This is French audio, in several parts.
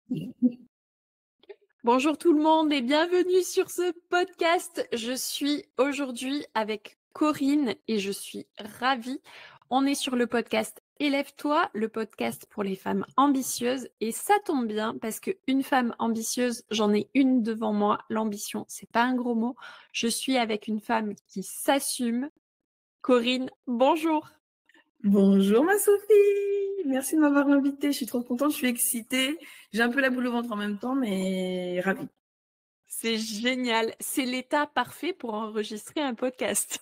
Bonjour tout le monde et bienvenue sur ce podcast. Je suis aujourd'hui avec Corinne et je suis ravie. On est sur le podcast Élève-toi, le podcast pour les femmes ambitieuses. Et ça tombe bien parce qu'une femme ambitieuse, j'en ai une devant moi. L'ambition, c'est pas un gros mot. Je suis avec une femme qui s'assume. Corinne, bonjour. Bonjour ma Sophie, merci de m'avoir invitée, je suis trop contente, je suis excitée, j'ai un peu la boule au ventre en même temps, mais ravie. C'est génial. C'est l'état parfait pour enregistrer un podcast.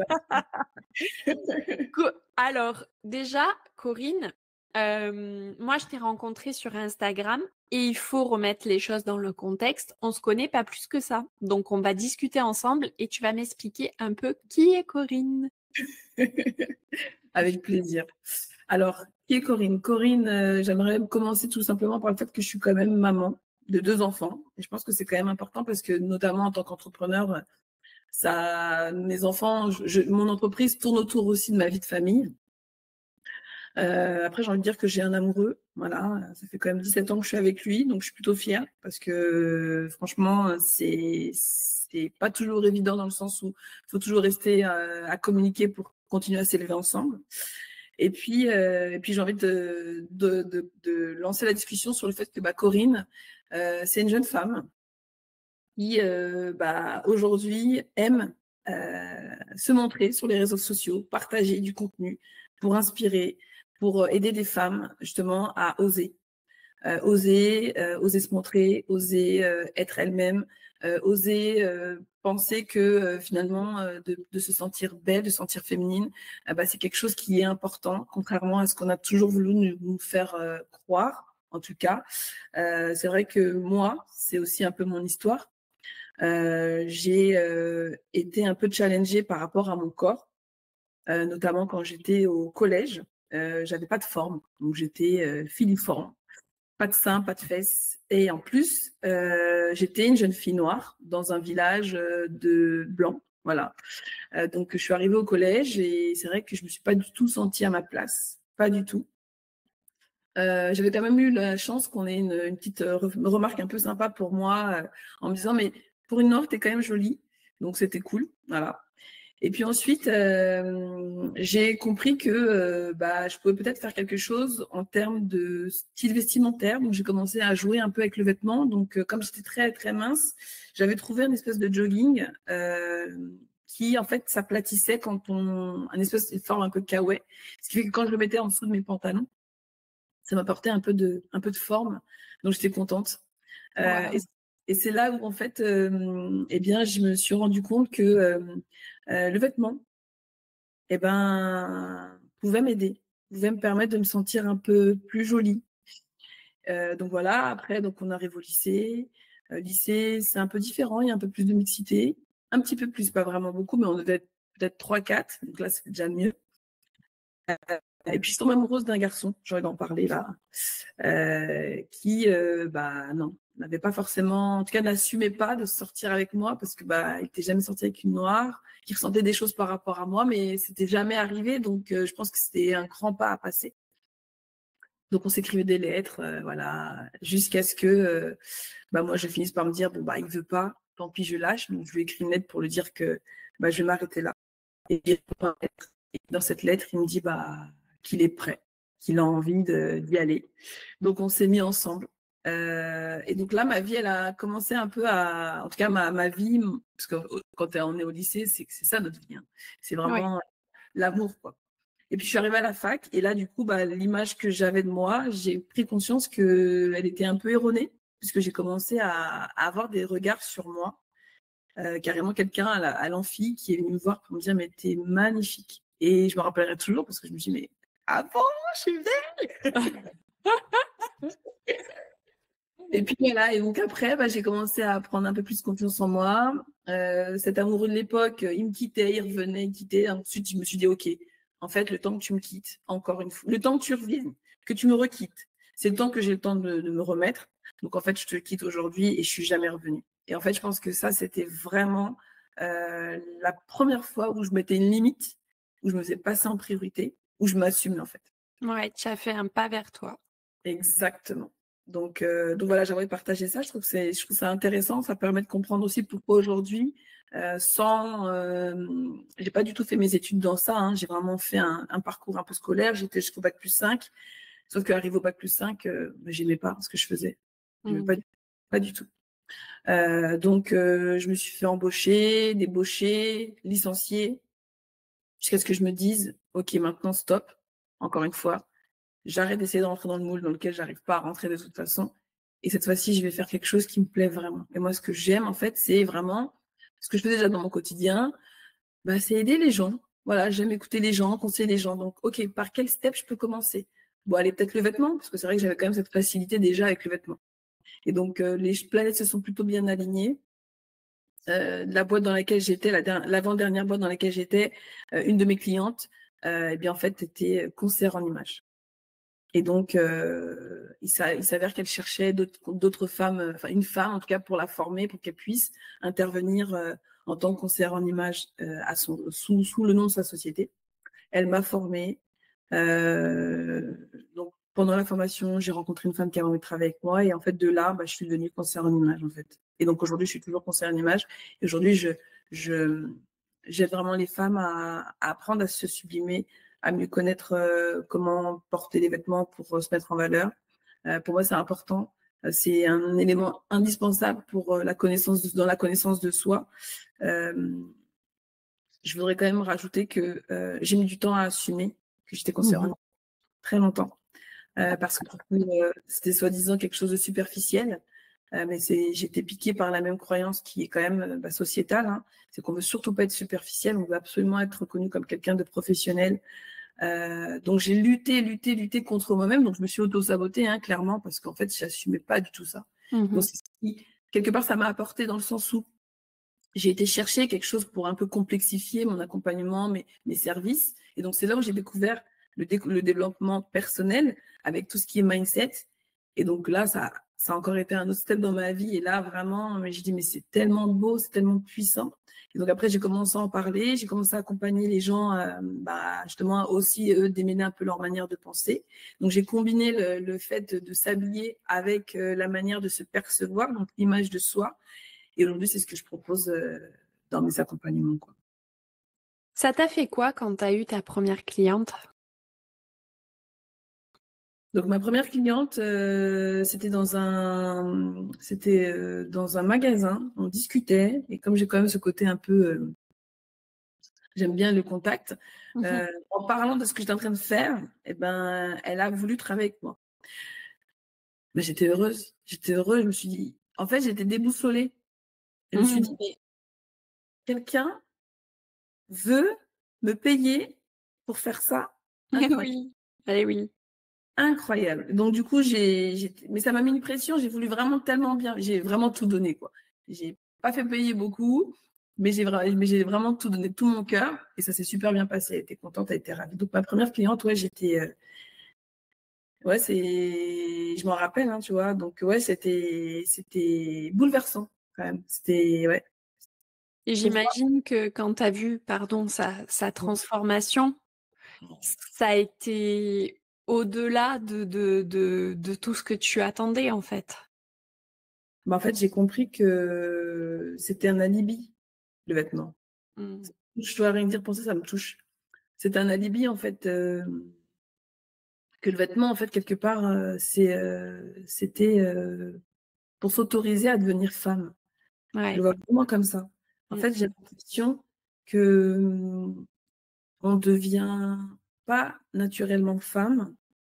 Alors, déjà, Corinne, moi, je t'ai rencontrée sur Instagram et il faut remettre les choses dans le contexte. On se connaît pas plus que ça. Donc, on va discuter ensemble et tu vas m'expliquer un peu qui est Corinne. Avec plaisir. Alors, qui est Corinne? Corinne, j'aimerais commencer tout simplement par le fait que je suis quand même maman de 2 enfants. Et je pense que c'est quand même important parce que, notamment en tant qu'entrepreneur, mes enfants, mon entreprise tourne autour aussi de ma vie de famille. Après, j'ai envie de dire que j'ai un amoureux, voilà, ça fait quand même 17 ans que je suis avec lui, donc je suis plutôt fière parce que franchement, c'est pas toujours évident dans le sens où il faut toujours rester à communiquer pour continuer à s'élever ensemble. Et puis j'ai envie de lancer la discussion sur le fait que Corinne, c'est une jeune femme qui aujourd'hui aime se montrer sur les réseaux sociaux, partager du contenu pour inspirer, pour aider des femmes justement à oser. Oser se montrer, oser être elle-même, oser penser que finalement de se sentir belle, de se sentir féminine, c'est quelque chose qui est important, contrairement à ce qu'on a toujours voulu nous faire croire. En tout cas, c'est vrai que moi, c'est aussi un peu mon histoire. J'ai été un peu challengée par rapport à mon corps, notamment quand j'étais au collège. J'avais pas de forme, donc j'étais filiforme. Pas de seins, pas de fesses. Et en plus, j'étais une jeune fille noire dans un village de blancs. Voilà. Donc, je suis arrivée au collège et c'est vrai que je me suis pas du tout sentie à ma place. Pas du tout. J'avais quand même eu la chance qu'on ait une petite remarque un peu sympa pour moi en me disant, mais pour une noire, t'es quand même jolie. Donc, c'était cool. Voilà. Et puis ensuite, j'ai compris que je pouvais peut-être faire quelque chose en termes de style vestimentaire. Donc, j'ai commencé à jouer un peu avec le vêtement. Donc, comme j'étais très, très mince, j'avais trouvé une espèce de jogging qui, en fait, s'aplatissait un espèce de forme un peu kawaii. Ce qui fait que quand je le mettais en dessous de mes pantalons, ça m'apportait un peu de forme. Donc, j'étais contente. Wow. Et c'est là où, en fait, je me suis rendu compte que le vêtement, pouvait m'aider, pouvait me permettre de me sentir un peu plus jolie. Donc voilà, après, donc on arrive au lycée. Lycée, c'est un peu différent, il y a un peu plus de mixité. Un petit peu plus, pas vraiment beaucoup, mais on devait être peut-être 3-4, donc là, c'est déjà mieux. Et puis, je tombe amoureuse d'un garçon, j'ai envie d'en parler là, qui, non, n'avait pas forcément, en tout cas, n'assumait pas de sortir avec moi parce que, il était jamais sorti avec une noire, qui ressentait des choses par rapport à moi, mais c'était jamais arrivé. Donc, je pense que c'était un grand pas à passer. Donc, on s'écrivait des lettres, voilà, jusqu'à ce que, moi, je finisse par me dire, bon, il veut pas, tant pis, je lâche. Donc, je lui écris une lettre pour lui dire que, je vais m'arrêter là. Et dans cette lettre, il me dit qu'il est prêt, qu'il a envie d'y aller. Donc, on s'est mis ensemble. Et donc là, ma vie, elle a commencé un peu en tout cas, ma vie, parce que quand on est au lycée, c'est ça notre vie, hein. C'est Oui. vraiment l'amour, quoi. Et puis, je suis arrivée à la fac, et là, du coup, l'image que j'avais de moi, j'ai pris conscience qu'elle était un peu erronée, puisque j'ai commencé à avoir des regards sur moi. Carrément quelqu'un à l'amphi qui est venu me voir pour me dire, mais t'es magnifique. Et je me rappellerai toujours parce que je me dis, mais ah bon, je suis belle. Et puis voilà, et donc après, j'ai commencé à prendre un peu plus confiance en moi. Cet amoureux de l'époque, il me quittait, il revenait, il quittait. Ensuite, je me suis dit, ok, en fait, le temps que tu me quittes, encore une fois, le temps que tu reviennes, que tu me requittes, c'est le temps que j'ai le temps de me remettre. Donc en fait, je te quitte aujourd'hui et je suis jamais revenue. Et en fait, je pense que ça, c'était vraiment la première fois où je mettais une limite, où je me faisais passer en priorité, où je m'assumais en fait. Ouais, tu as fait un pas vers toi. Exactement. Donc voilà, j'aimerais partager ça. Je trouve ça intéressant. Ça permet de comprendre aussi pourquoi aujourd'hui, j'ai pas du tout fait mes études dans ça. Hein. J'ai vraiment fait un parcours un peu scolaire. J'étais jusqu'au bac+5. Sauf qu'arrivé au bac+5, j'aimais pas ce que je faisais. J'aimais pas du tout. Donc, je me suis fait embaucher, débaucher, licencier, jusqu'à ce que je me dise, OK, maintenant, stop. Encore une fois, j'arrête d'essayer de rentrer dans le moule dans lequel j'arrive pas à rentrer de toute façon. Et cette fois-ci, je vais faire quelque chose qui me plaît vraiment. Et moi, ce que j'aime, en fait, c'est vraiment ce que je fais déjà dans mon quotidien, c'est aider les gens. Voilà, j'aime écouter les gens, conseiller les gens. Donc, OK, par quel step je peux commencer? Bon, allez, peut-être le vêtement, parce que c'est vrai que j'avais quand même cette facilité déjà avec le vêtement. Et donc, les planètes se sont plutôt bien alignées. La boîte dans laquelle j'étais, l'avant-dernière boîte dans laquelle j'étais, une de mes clientes, eh bien, en fait, était conseillère en images. Et donc, il s'avère qu'elle cherchait d'autres femmes, enfin une femme en tout cas, pour la former, pour qu'elle puisse intervenir en tant que conseillère en images sous le nom de sa société. Elle m'a formée. Donc, pendant la formation, j'ai rencontré une femme qui avait envie de travailler avec moi. Et en fait, de là, je suis devenue conseillère en images, en fait. Et donc, aujourd'hui, je suis toujours conseillère en images. Et aujourd'hui, j'aide vraiment les femmes à apprendre à se sublimer, à mieux connaître comment porter les vêtements pour se mettre en valeur. Pour moi, c'est important. C'est un élément indispensable pour dans la connaissance de soi. Je voudrais quand même rajouter que j'ai mis du temps à assumer que j'étais conseillère en images, très longtemps. Parce que c'était soi-disant quelque chose de superficiel. Mais j'étais piquée par la même croyance qui est quand même sociétale. Hein. C'est qu'on veut surtout pas être superficiel, on veut absolument être reconnu comme quelqu'un de professionnel. Donc j'ai lutté contre moi-même. Donc je me suis auto-sabotée, hein, clairement, parce qu'en fait, j'assumais pas du tout ça. Donc quelque part, ça m'a apporté dans le sens où j'ai été chercher quelque chose pour un peu complexifier mon accompagnement, mes services. Et donc c'est là où j'ai découvert le développement personnel avec tout ce qui est mindset. Et donc là, ça a encore été un autre step dans ma vie. Et là, vraiment, j'ai dit, mais c'est tellement beau, c'est tellement puissant. Et donc après, j'ai commencé à en parler, j'ai commencé à accompagner les gens, justement aussi, eux, démêler un peu leur manière de penser. Donc j'ai combiné le fait de s'habiller avec la manière de se percevoir, donc l'image de soi. Et aujourd'hui, c'est ce que je propose dans mes accompagnements, quoi. Ça t'a fait quoi quand tu as eu ta première cliente? Donc ma première cliente, c'était dans un magasin. On discutait et comme j'ai quand même ce côté un peu, j'aime bien le contact. En parlant de ce que j'étais en train de faire, elle a voulu travailler avec moi. Mais j'étais heureuse. Je me suis dit, en fait, j'étais déboussolée. Je me suis dit, mais quelqu'un veut me payer pour faire ça? Incroyable. Oui, allez, oui. Incroyable. Donc du coup, mais ça m'a mis une pression. J'ai voulu vraiment tellement bien. J'ai vraiment tout donné, quoi. J'ai pas fait payer beaucoup, mais j'ai vraiment tout donné, tout mon cœur. Et ça s'est super bien passé. Elle était contente, elle était ravie. Donc ma première cliente, ouais, je m'en rappelle, hein, tu vois. Donc ouais, c'était bouleversant quand même. C'était, ouais. Et j'imagine que quand tu as vu, sa transformation, ça a été au-delà de tout ce que tu attendais, en fait. En fait, j'ai compris que c'était un alibi, le vêtement. Je dois rien dire pour ça, ça me touche. C'est un alibi, en fait, que le vêtement, en fait, quelque part, c'était pour s'autoriser à devenir femme. Je le vois vraiment comme ça. En fait, j'ai l'impression que on devient pas naturellement femme,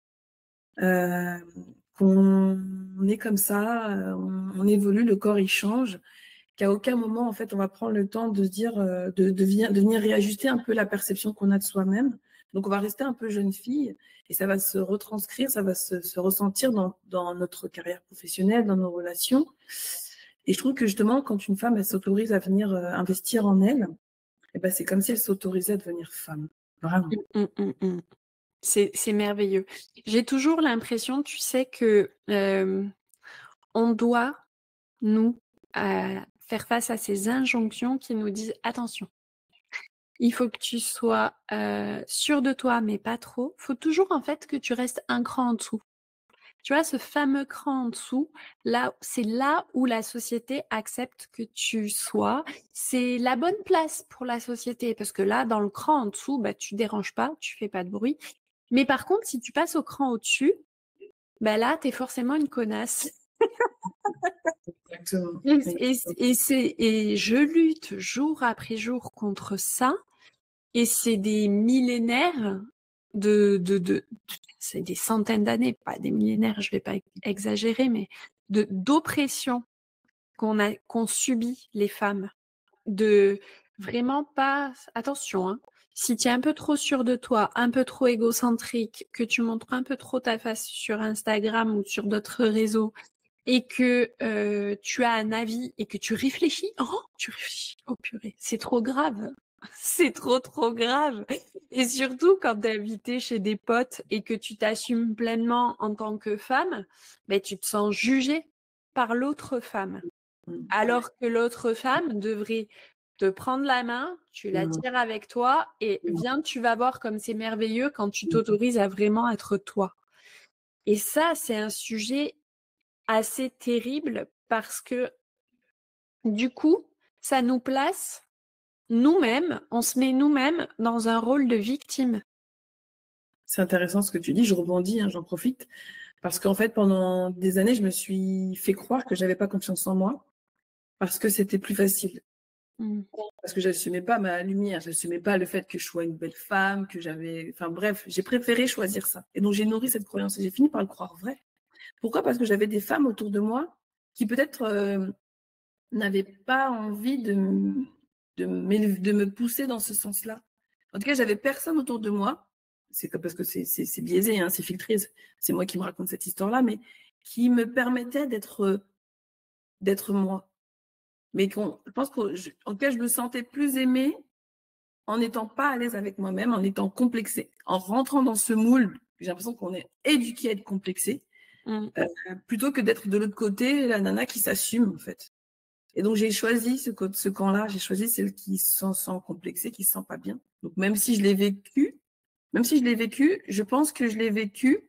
qu'on est comme ça, on évolue, le corps il change, qu'à aucun moment en fait on va prendre le temps de se dire, de venir réajuster un peu la perception qu'on a de soi-même. Donc on va rester un peu jeune fille et ça va se retranscrire, ça va se ressentir dans notre carrière professionnelle, dans nos relations. Et je trouve que justement quand une femme elle s'autorise à venir investir en elle, c'est comme si elle s'autorisait à devenir femme. Vraiment. C'est merveilleux. J'ai toujours l'impression, tu sais, que on doit, nous, faire face à ces injonctions qui nous disent attention. Il faut que tu sois sûre de toi, mais pas trop. Il faut toujours en fait que tu restes un cran en dessous. Tu vois, ce fameux cran en dessous, là, c'est là où la société accepte que tu sois. C'est la bonne place pour la société parce que là, dans le cran en dessous, bah, tu déranges pas, tu fais pas de bruit. Mais par contre, si tu passes au cran au-dessus, bah là, tu es forcément une connasse. Exactement. Et je lutte jour après jour contre ça. Et c'est des millénaires c'est des centaines d'années, pas des millénaires, je vais pas exagérer, mais d'oppression qu'on subit les femmes. De vraiment pas, attention, hein, si tu es un peu trop sûr de toi, un peu trop égocentrique, que tu montres un peu trop ta face sur Instagram ou sur d'autres réseaux, et que tu as un avis et que tu réfléchis, oh purée, c'est trop grave, c'est trop grave. Et surtout quand tu es invité chez des potes et que tu t'assumes pleinement en tant que femme, ben, tu te sens jugée par l'autre femme. Alors que l'autre femme devrait te prendre la main, tu la tires avec toi et viens, tu vas voir comme c'est merveilleux quand tu t'autorises à vraiment être toi. Et ça, c'est un sujet assez terrible parce que du coup, ça nous place nous-mêmes, on se met nous-mêmes dans un rôle de victime. C'est intéressant ce que tu dis, je rebondis, hein, j'en profite. Parce qu'en fait, pendant des années, je me suis fait croire que j'avais pas confiance en moi parce que c'était plus facile. Parce que j'assumais pas ma lumière, j'assumais pas le fait que je sois une belle femme, que j'avais, enfin bref, j'ai préféré choisir ça. Et donc j'ai nourri cette croyance et j'ai fini par le croire vrai. Pourquoi? Parce que j'avais des femmes autour de moi qui peut-être n'avaient pas envie de me pousser dans ce sens-là. En tout cas, j'avais personne autour de moi. C'est parce que c'est biaisé, hein, c'est filtré. C'est moi qui me raconte cette histoire-là, mais qui me permettait d'être moi. Mais je pense qu'en tout cas, je me sentais plus aimée en n'étant pas à l'aise avec moi-même, en étant complexée, en rentrant dans ce moule. J'ai l'impression qu'on est éduqué à être complexé, plutôt que d'être de l'autre côté, la nana qui s'assume, en fait. Et donc, j'ai choisi ce camp-là, j'ai choisi celle qui se sent complexée, qui se sent pas bien. Donc, même si je l'ai vécu, je pense que je l'ai vécu,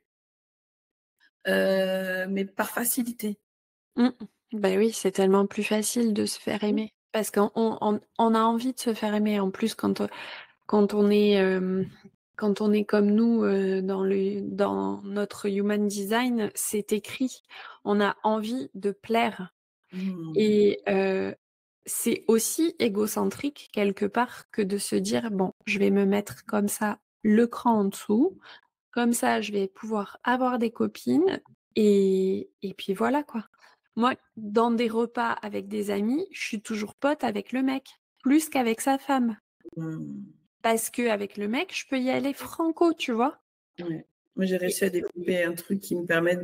mais par facilité. Ben oui, c'est tellement plus facile de se faire aimer. Parce qu'on a envie de se faire aimer. En plus, quand on est comme nous dans notre human design, c'est écrit. On a envie de plaire. Et c'est aussi égocentrique quelque part que de se dire, bon, je vais me mettre comme ça le cran en dessous, comme ça je vais pouvoir avoir des copines et puis voilà quoi. Moi, dans des repas avec des amis, je suis toujours pote avec le mec, plus qu'avec sa femme. Parce qu'avec le mec, je peux y aller franco, tu vois. Ouais. Moi, j'ai réussi à développer un truc qui me permet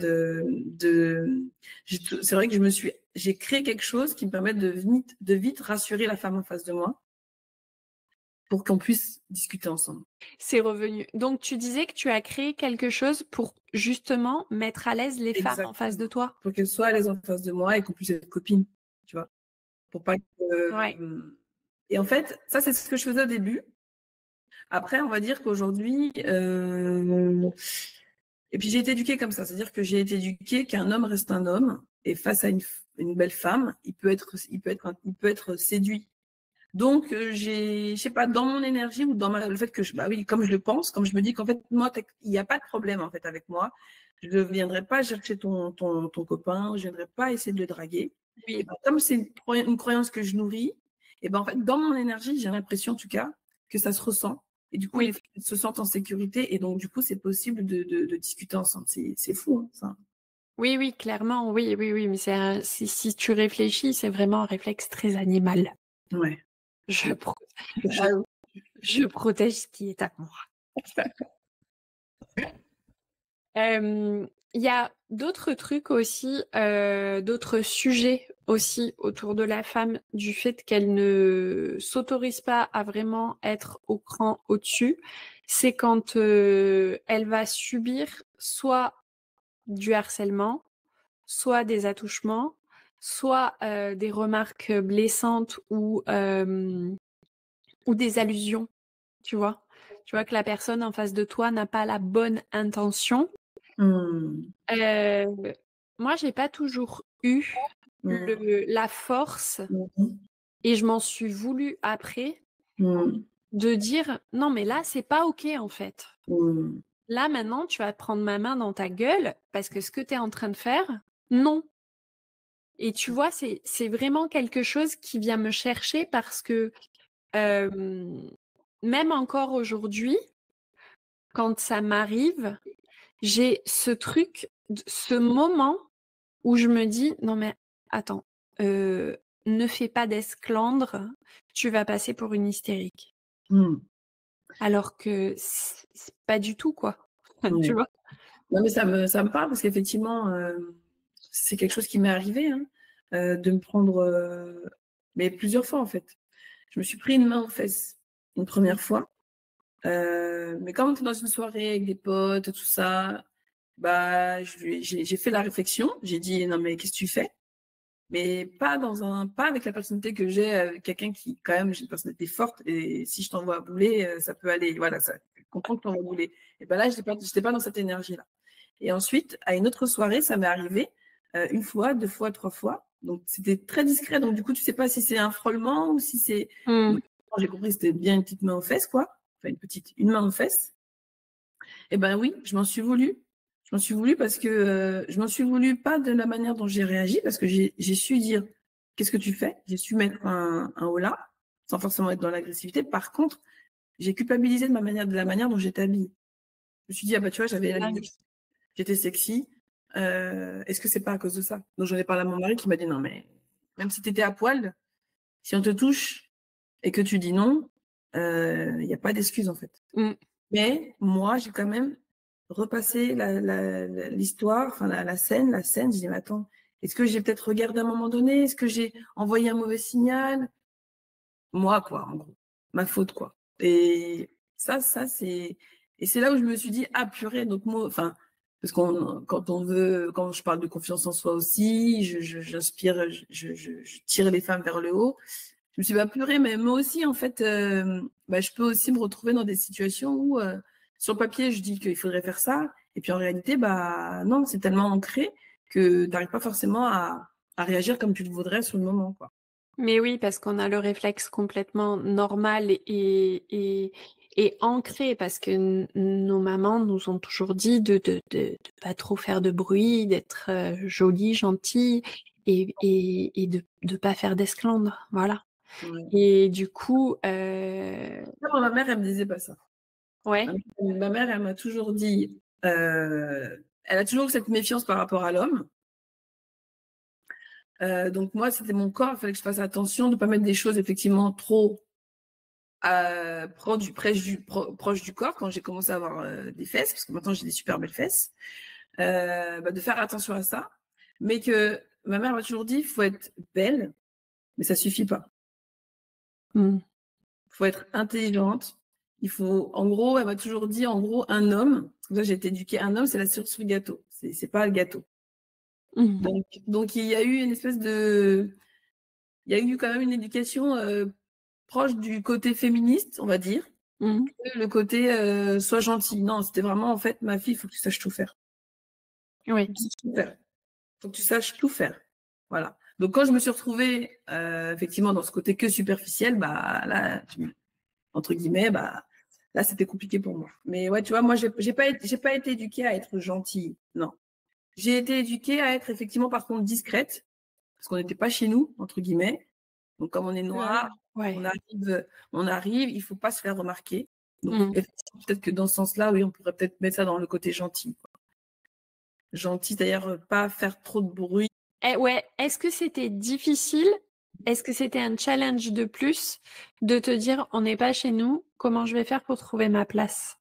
c'est vrai que j'ai créé quelque chose qui me permet de vite rassurer la femme en face de moi pour qu'on puisse discuter ensemble. C'est revenu. Donc, tu disais que tu as créé quelque chose pour justement mettre à l'aise les femmes en face de toi. Pour qu'elles soient à l'aise en face de moi et qu'on puisse être copines, tu vois. Pour pas que... Ouais. Et en fait, ça, c'est ce que je faisais au début. Après, on va dire qu'aujourd'hui... Et puis, j'ai été éduquée comme ça. C'est-à-dire que j'ai été éduquée qu'un homme reste un homme. Et face à une belle femme, il peut être séduit. Donc, je sais pas, dans mon énergie ou dans le fait que bah oui, comme je le pense, comme je me dis qu'en fait, moi, il n'y a pas de problème, en fait, avec moi. Je ne viendrai pas chercher ton copain, je ne viendrai pas essayer de le draguer. Oui. Et ben, comme c'est une croyance que je nourris, et ben, en fait, dans mon énergie, j'ai l'impression, en tout cas, que ça se ressent. Et du coup, les femmes se sentent en sécurité. Et donc, du coup, c'est possible de discuter ensemble. C'est fou, hein, ça. Oui, clairement, oui. Mais si tu réfléchis, c'est vraiment un réflexe très animal. Ouais. Je protège ce qui est à moi. Il y a d'autres trucs aussi, d'autres sujets aussi autour de la femme, du fait qu'elle ne s'autorise pas à vraiment être au cran au-dessus. C'est quand elle va subir soit du harcèlement, soit des attouchements, soit des remarques blessantes ou des allusions, tu vois. Tu vois que la personne en face de toi n'a pas la bonne intention Mmh. Moi, j'ai pas toujours eu Mmh. la force Mmh mh. et je m'en suis voulu après Mmh. de dire: «Non, mais là, c'est pas OK, en fait. Mmh. Là, maintenant, tu vas prendre ma main dans ta gueule parce que ce que tu es en train de faire, non». Et tu vois, c'est vraiment quelque chose qui vient me chercher parce que, hem, même encore aujourd'hui, quand ça m'arrive, j'ai ce truc, ce moment où je me dis: «Non mais attends, ne fais pas d'esclandre, tu vas passer pour une hystérique». Mmh. Alors que c'est pas du tout, quoi. Tu Ouais. vois? Non, mais ça me parle parce qu'effectivement, c'est quelque chose qui m'est arrivé, hein, de me prendre, mais plusieurs fois, en fait. Je me suis pris une main aux fesses une Mmh. première fois, mais quand on était dans une soirée avec des potes, tout ça, bah, j'ai fait la réflexion. J'ai dit: «Non, mais qu'est-ce que tu fais?» Mais pas avec la personnalité que j'ai, quelqu'un qui quand même j'ai une personnalité forte et si je t'envoie bouler, ça peut aller, voilà, ça je comprends que tu envoies bouler et ben là, j'étais pas dans cette énergie-là et ensuite, à une autre soirée, ça m'est arrivé, 1 fois, 2 fois, 3 fois, donc c'était très discret, donc du coup, tu sais pas si c'est un frôlement ou si c'est Mmh. donc j'ai compris que c'était bien une petite main aux fesses, quoi, enfin une main aux fesses et ben oui, je m'en suis voulu. Je m'en suis voulu parce que, je m'en suis voulu pas de la manière dont j'ai réagi parce que j'ai su dire: «Qu'est-ce que tu fais?» J'ai su mettre un holà, sans forcément être dans l'agressivité. Par contre, j'ai culpabilisé de la manière dont j'étais habillée. Je me suis dit: «Ah bah, tu vois, j'avais Ah l'habit oui. j'étais sexy, est-ce que c'est pas à cause de ça?» Donc j'en ai parlé à mon mari qui m'a dit: «Non mais même si tu étais à poil, si on te touche et que tu dis non, il y a pas d'excuse en fait». Mmh. Mais moi, j'ai quand même repassé l'histoire, enfin la scène. J'ai dit: «Mais attends, est-ce que j'ai peut-être regardé à un moment donné? Est-ce que j'ai envoyé un mauvais signal?» Moi, quoi, en gros. Ma faute, quoi. Et ça c'est et c'est là où je me suis dit: «Ah purée», donc moi enfin, parce quand je parle de confiance en soi aussi, j'inspire, je tire les femmes vers le haut. Je me suis dit: «Bah, purée, mais moi aussi, en fait, bah, je peux aussi me retrouver dans des situations où, sur le papier, je dis qu'il faudrait faire ça et puis en réalité, bah, non, c'est tellement ancré que tu n'arrives pas forcément à réagir comme tu le voudrais sur le moment, quoi». Mais oui, parce qu'on a le réflexe complètement normal et ancré parce que nos mamans nous ont toujours dit de pas trop faire de bruit, d'être jolie, gentille et de pas faire d'esclandre, voilà. Ouais. Et du coup, Ça, moi, ma mère, elle me disait pas ça. ouais, Ma mère, elle m'a toujours dit, elle a toujours eu cette méfiance par rapport à l'homme. Donc moi, c'était mon corps, il fallait que je fasse attention de pas mettre des choses effectivement trop proche du corps quand j'ai commencé à avoir des fesses, parce que maintenant j'ai des super belles fesses, bah, de faire attention à ça. Mais que ma mère m'a toujours dit, il faut être belle, mais ça suffit pas. mmh, Il faut être intelligente. Il faut, en gros, elle m'a toujours dit, en gros, un homme, comme ça j'ai été éduquée, un homme, c'est la cerise sur le gâteau. C'est pas le gâteau. mmh, Donc il y a eu une espèce de, il y a eu quand même une éducation proche du côté féministe, on va dire. mmh, Le côté, sois gentille. Non, c'était vraiment en fait: «Ma fille, il faut que tu saches tout faire. oui, Faut que tu saches tout faire. Faut que tu saches tout faire». Voilà. Donc quand je me suis retrouvée, effectivement dans ce côté que superficiel, bah, là, entre guillemets, bah, là, c'était compliqué pour moi. Mais ouais, tu vois, moi, j'ai pas été éduquée à être gentille, non. J'ai été éduquée à être effectivement, par contre, discrète, parce qu'on n'était pas «chez nous» entre guillemets. Donc comme on est noir, ouais, on arrive, il faut pas se faire remarquer. Donc mmh. effectivement, peut-être que dans ce sens-là, oui, on pourrait peut-être mettre ça dans le côté gentil, quoi. Gentil, c'est-à-dire, pas faire trop de bruit. Ouais, est-ce que c'était difficile? Est-ce que c'était un challenge de plus de te dire: «On n'est pas chez nous, comment je vais faire pour trouver ma place?»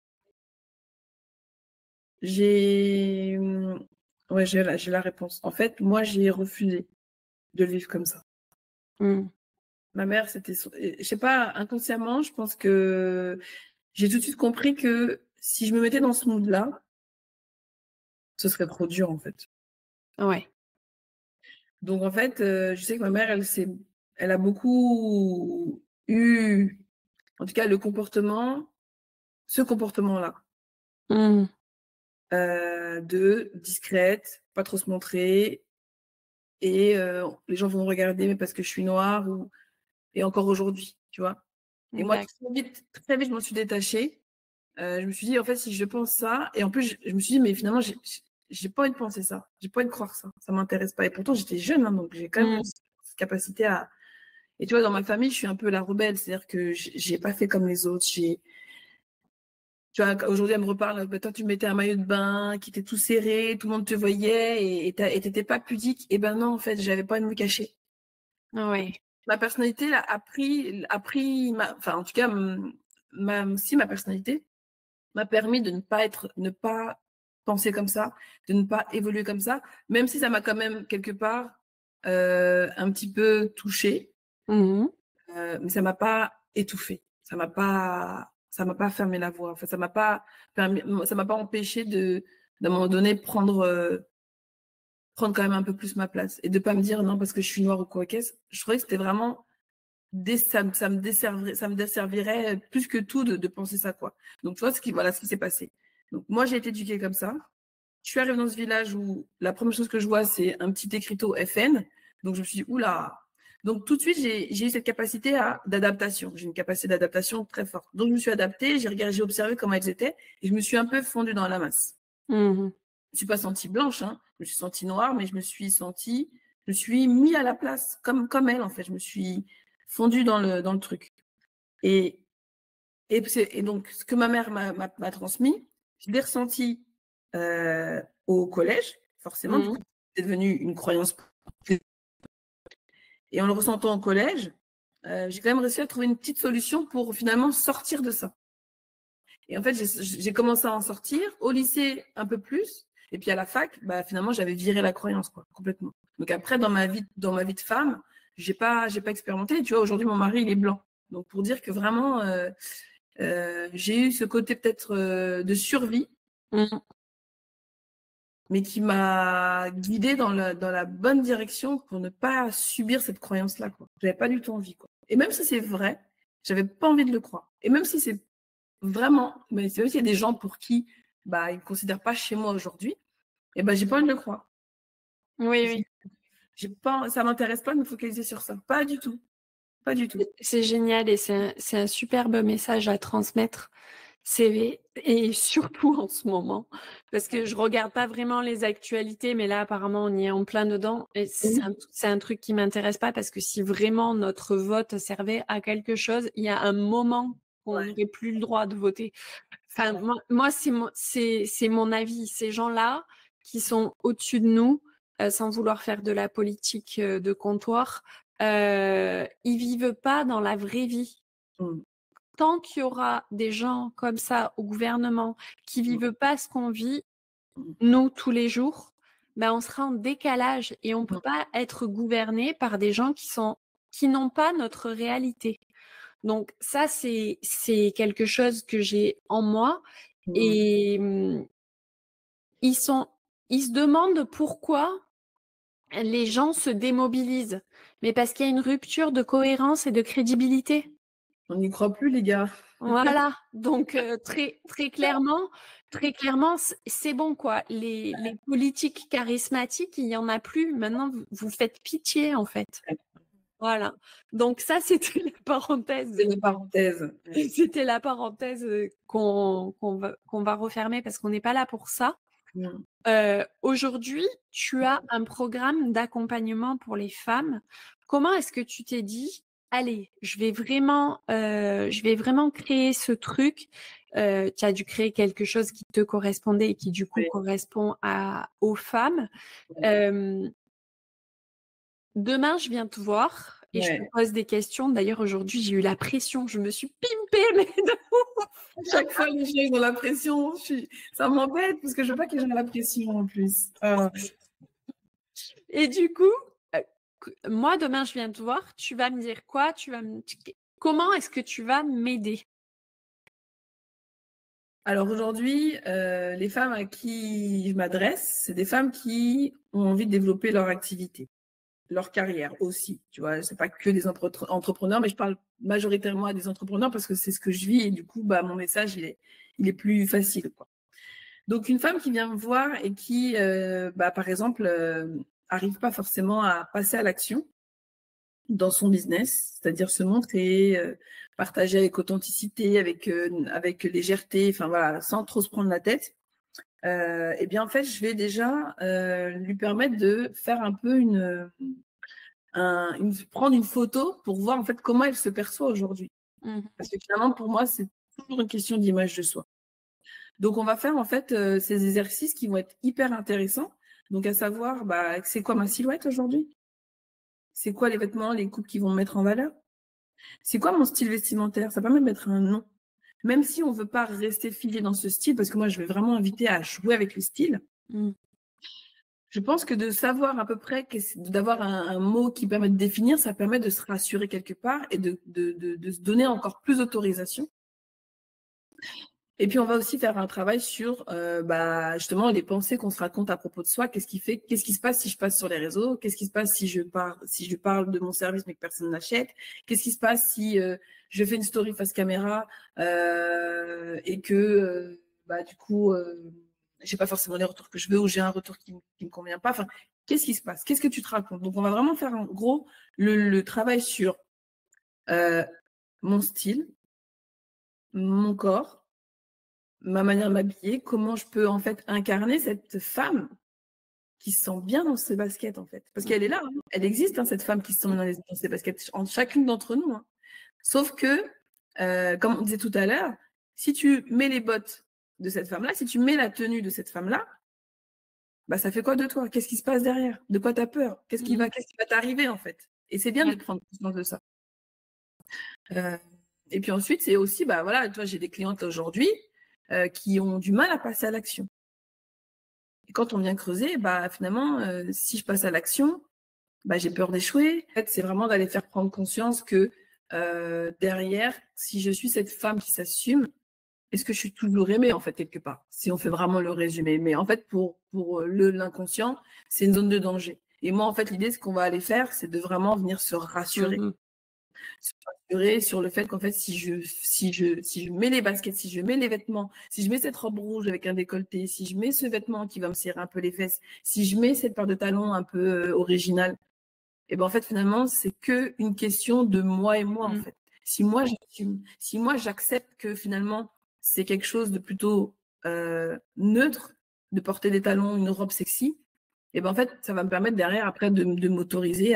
J'ai, ouais, j'ai la réponse. En fait, moi, j'ai refusé de le vivre comme ça. Mmh. Ma mère, c'était son je sais pas, inconsciemment, je pense que j'ai tout de suite compris que si je me mettais dans ce mood-là, ce serait trop dur, en fait. Ouais. Donc en fait, je sais que ma mère, elle a beaucoup eu, en tout cas, ce comportement-là. Mmh. de discrète, pas trop se montrer et les gens vont me regarder mais parce que je suis noire et encore aujourd'hui, tu vois? Et moi très vite, je m'en suis détachée. Je me suis dit: «En fait, si je pense ça» et en plus, je me suis dit: «Mais finalement, j'ai pas envie de penser ça, j'ai pas envie de croire ça, ça m'intéresse pas» et pourtant j'étais jeune, hein, donc j'ai quand même cette capacité à et tu vois, dans ma famille, je suis un peu la rebelle, c'est-à-dire que j'ai pas fait comme les autres, tu vois, aujourd'hui, elle me reparle, bah, toi, tu mettais un maillot de bain qui était tout serré, tout le monde te voyait et t'étais pas pudique. Et ben non, en fait, j'avais pas envie de me cacher. Ouais. Ma personnalité là, enfin, en tout cas, ma personnalité m'a permis de ne pas penser comme ça, de ne pas évoluer comme ça, même si ça m'a quand même quelque part un petit peu touchée, Mmh. mais ça m'a pas étouffée. Ça m'a pas fermé la voie. Enfin, ça m'a pas empêché d'un moment donné, prendre quand même un peu plus ma place et de pas me dire non parce que je suis noire ou quoi qu'est-ce. Je trouvais que c'était vraiment ça me desservirait plus que tout de penser ça, quoi. Donc, tu vois, voilà ce qui s'est passé. Donc, moi, j'ai été éduquée comme ça. Je suis arrivée dans ce village où la première chose que je vois, c'est un petit écriteau FN. Donc, je me suis dit, oula. Donc, tout de suite, j'ai eu cette capacité d'adaptation. J'ai une capacité d'adaptation très forte. Donc, je me suis adaptée, j'ai observé comment elles étaient et je me suis un peu fondue dans la masse. Mmh. Je me suis pas sentie blanche, hein. Je me suis sentie noire, mais je me suis mis à la place, comme elle, en fait. Je me suis fondue dans le truc. Et, et donc, ce que ma mère m'a transmis, je l'ai ressenti au collège, forcément. Du Mmh. coup, c'est devenu une croyance. Et en le ressentant au collège, j'ai quand même réussi à trouver une petite solution pour finalement sortir de ça. Et en fait, j'ai commencé à en sortir. Au lycée, un peu plus. Et puis à la fac, bah, finalement, j'avais viré la croyance, quoi, complètement. Donc après, dans ma vie de femme, j'ai pas expérimenté. Tu vois, aujourd'hui, mon mari, il est blanc. Donc pour dire que vraiment, j'ai eu ce côté peut-être de survie, Mmh. mais qui m'a guidée dans la bonne direction pour ne pas subir cette croyance-là, quoi. J'avais pas du tout envie, quoi. Et même si c'est vrai, j'avais pas envie de le croire. Et même si c'est vraiment, mais c'est vrai qu'il y a des gens pour qui bah, ils ne considèrent pas chez moi aujourd'hui, et ben j'ai pas envie de le croire. Oui, oui. J'ai pas, ça m'intéresse pas de me focaliser sur ça. Pas du tout. Pas du tout. C'est génial et c'est un superbe message à transmettre. Et surtout en ce moment, parce que je regarde pas vraiment les actualités, mais là apparemment on y est en plein dedans et Oui. c'est un truc qui m'intéresse pas parce que si vraiment notre vote servait à quelque chose, il y a un moment où on Ouais. n'aurait plus le droit de voter. Enfin moi c'est mon avis. Ces gens-là qui sont au-dessus de nous, sans vouloir faire de la politique de comptoir, ils vivent pas dans la vraie vie. Mm. Tant qu'il y aura des gens comme ça au gouvernement qui Mm. vivent pas ce qu'on vit, Mm. nous, tous les jours, ben, on sera en décalage et on peut Mm. pas être gouverné par des gens qui n'ont pas notre réalité. Donc ça, c'est quelque chose que j'ai en moi Mm. et ils sont ils se demandent pourquoi les gens se démobilisent. Mais parce qu'il y a une rupture de cohérence et de crédibilité. On n'y croit plus, les gars. Voilà, donc très clairement, c'est bon quoi. Les politiques charismatiques, il y en a plus. Maintenant, vous faites pitié en fait. Voilà. Donc ça, c'était la C'est parenthèse. une parenthèse. C'était la parenthèse qu'on va refermer parce qu'on n'est pas là pour ça. Mm. Aujourd'hui, tu as un programme d'accompagnement pour les femmes. Comment est-ce que tu t'es dit, allez, je vais vraiment créer ce truc. Tu as dû créer quelque chose qui te correspondait et qui du coup Ouais. correspond aux femmes. Ouais. Euh, Demain, je viens te voir et je te Ouais. pose des questions. D'ailleurs, aujourd'hui, j'ai eu la pression. Je me suis pimpée, mais Chaque fois, les gens, ils ont la pression. Ça m'embête parce que je veux pas que les gens aient la pression en plus. Et du coup, euh, moi, demain, je viens te voir. Tu vas me dire quoi? Comment est-ce que tu vas m'aider? Alors aujourd'hui, les femmes à qui je m'adresse, c'est des femmes qui ont envie de développer leur activité, leur carrière aussi. Tu vois, c'est pas que des entrepreneurs, mais je parle majoritairement à des entrepreneurs parce que c'est ce que je vis et du coup, bah, mon message, il est plus facile, quoi. Donc, une femme qui vient me voir et qui, par exemple, arrive pas forcément à passer à l'action dans son business, c'est-à-dire se montrer, partager avec authenticité, avec légèreté, enfin voilà, sans trop se prendre la tête. Et bien en fait, je vais déjà lui permettre de faire un peu prendre une photo pour voir en fait comment elle se perçoit aujourd'hui. Mmh. Parce que finalement, pour moi, c'est toujours une question d'image de soi. Donc, on va faire en fait ces exercices qui vont être hyper intéressants. Donc, à savoir, c'est quoi ma silhouette aujourd'hui? C'est quoi les vêtements, les coupes qui vont me mettre en valeur? C'est quoi mon style vestimentaire? Ça permet de mettre un nom. Même si on veut pas rester figé dans ce style, parce que moi, je vais vraiment inviter à jouer avec le style. Mmh. Je pense que de savoir à peu près, d'avoir un mot qui permet de définir, ça permet de se rassurer quelque part et de se donner encore plus d'autorisation. Et puis, on va aussi faire un travail sur justement les pensées qu'on se raconte à propos de soi. Qu'est-ce qui se passe si je passe sur les réseaux? Qu'est-ce qui se passe si je parle de mon service mais que personne n'achète? Qu'est-ce qui se passe si je fais une story face caméra et que du coup, j'ai pas forcément les retours que je veux ou j'ai un retour qui me convient pas. Enfin, qu'est-ce qui se passe? Qu'est-ce que tu te racontes? Donc, on va vraiment faire en gros le travail sur mon style, mon corps, ma manière de m'habiller, comment je peux en fait incarner cette femme qui se sent bien dans ses baskets en fait. Parce qu'elle est là, hein. Elle existe, hein, cette femme qui se sent bien dans ses baskets, en chacune d'entre nous, hein. Sauf que, comme on disait tout à l'heure, si tu mets les bottes de cette femme-là, si tu mets la tenue de cette femme-là, ça fait quoi de toi? Qu'est-ce qui se passe derrière? De quoi tu as peur? Qu'est-ce qui va t'arriver en fait? Et c'est bien de prendre conscience de ça. Et puis ensuite, c'est aussi, voilà, toi, j'ai des clientes aujourd'hui qui ont du mal à passer à l'action. Et quand on vient creuser, finalement, si je passe à l'action, j'ai peur d'échouer. En fait, c'est vraiment d'aller faire prendre conscience que derrière, si je suis cette femme qui s'assume, est-ce que je suis toujours aimée, en fait, quelque part? Si on fait vraiment le résumé. Mais en fait, pour l'inconscient, c'est une zone de danger. Et moi, en fait, l'idée, ce qu'on va aller faire, c'est de vraiment venir se rassurer. Mmh. Se rassurer sur le fait qu'en fait, si je mets les baskets, si je mets les vêtements, si je mets cette robe rouge avec un décolleté, si je mets ce vêtement qui va me serrer un peu les fesses, si je mets cette paire de talons un peu originale, et en fait, finalement, c'est que une question de moi et moi, en fait. Si moi, j'assume, si moi, j'accepte que finalement, c'est quelque chose de plutôt neutre, de porter des talons, une robe sexy, et en fait, ça va me permettre derrière, après, de m'autoriser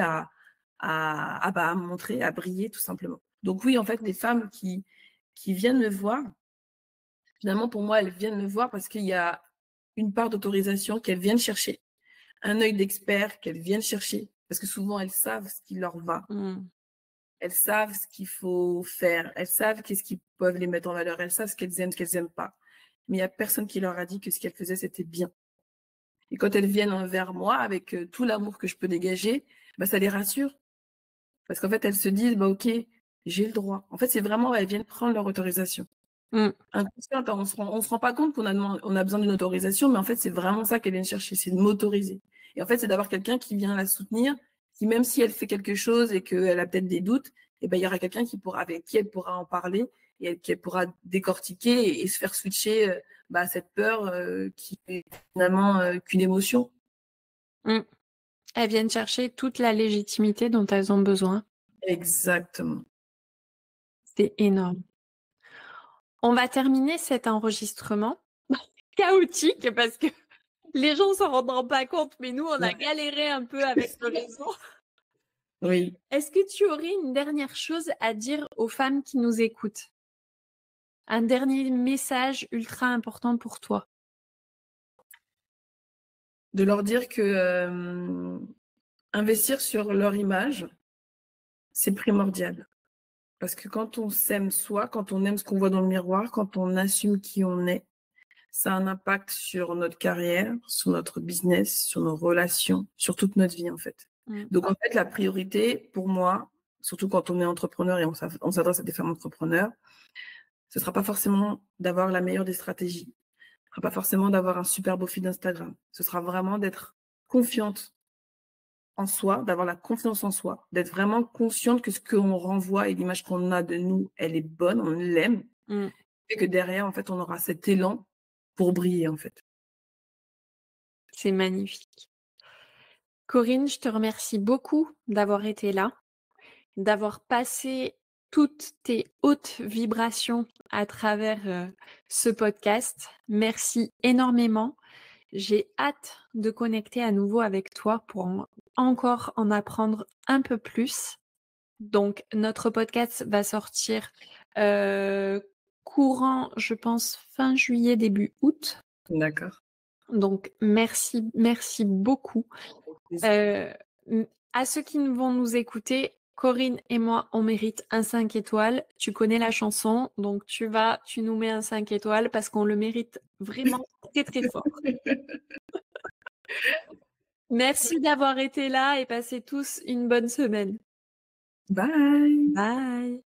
à me montrer, à briller, tout simplement. Donc oui, en fait, les femmes qui viennent me voir, finalement, pour moi, elles viennent me voir parce qu'il y a une part d'autorisation qu'elles viennent chercher, un œil d'expert qu'elles viennent chercher, parce que souvent, elles savent ce qui leur va. Mmh. Elles savent ce qu'il faut faire. Elles savent qu'est-ce qui peuvent les mettre en valeur. Elles savent ce qu'elles aiment pas. Mais il n'y a personne qui leur a dit que ce qu'elles faisaient, c'était bien. Et quand elles viennent vers moi avec tout l'amour que je peux dégager, ça les rassure. Parce qu'en fait, elles se disent, OK, j'ai le droit. En fait, c'est vraiment, elles viennent prendre leur autorisation. Mmh. Inconsciente, on se rend pas compte qu'on a besoin d'une autorisation, mais en fait, c'est vraiment ça qu'elles viennent chercher, c'est de m'autoriser. Et en fait, c'est d'avoir quelqu'un qui vient la soutenir, qui même si elle fait quelque chose et qu'elle a peut-être des doutes, il y aura quelqu'un avec qui elle pourra en parler et qu'elle pourra décortiquer et se faire switcher cette peur qui est finalement qu'une émotion. Mmh. Elles viennent chercher toute la légitimité dont elles ont besoin. Exactement. C'est énorme. On va terminer cet enregistrement chaotique parce que les gens s'en rendront pas compte, mais nous, on a galéré un peu avec le réseau. Oui. Est-ce que tu aurais une dernière chose à dire aux femmes qui nous écoutent? Un dernier message ultra important pour toi? De leur dire que investir sur leur image, c'est primordial. Parce que quand on s'aime soi, quand on aime ce qu'on voit dans le miroir, quand on assume qui on est, ça a un impact sur notre carrière, sur notre business, sur nos relations, sur toute notre vie en fait. Donc en fait, la priorité pour moi, surtout quand on est entrepreneur et on s'adresse à des femmes entrepreneurs, ce sera pas forcément d'avoir la meilleure des stratégies. Ce sera pas forcément d'avoir un super beau feed Instagram. Ce sera vraiment d'être confiante en soi, d'avoir la confiance en soi, d'être vraiment consciente que ce qu'on renvoie et l'image qu'on a de nous, elle est bonne, on l'aime, et que derrière, en fait, on aura cet élan pour briller, en fait. C'est magnifique. Corinne, je te remercie beaucoup d'avoir été là, d'avoir passé toutes tes hautes vibrations à travers, ce podcast. Merci énormément. J'ai hâte de connecter à nouveau avec toi pour encore en apprendre un peu plus. Donc notre podcast va sortir, heu, courant, je pense, fin juillet, début août. D'accord. Donc merci beaucoup. Avec plaisir. Heu, mmh, à ceux qui vont nous écouter, Corinne et moi, on mérite un 5 étoiles. Tu connais la chanson, donc tu nous mets un 5 étoiles parce qu'on le mérite vraiment très, très fort. Merci d'avoir été là et passez tous une bonne semaine. Bye. Bye.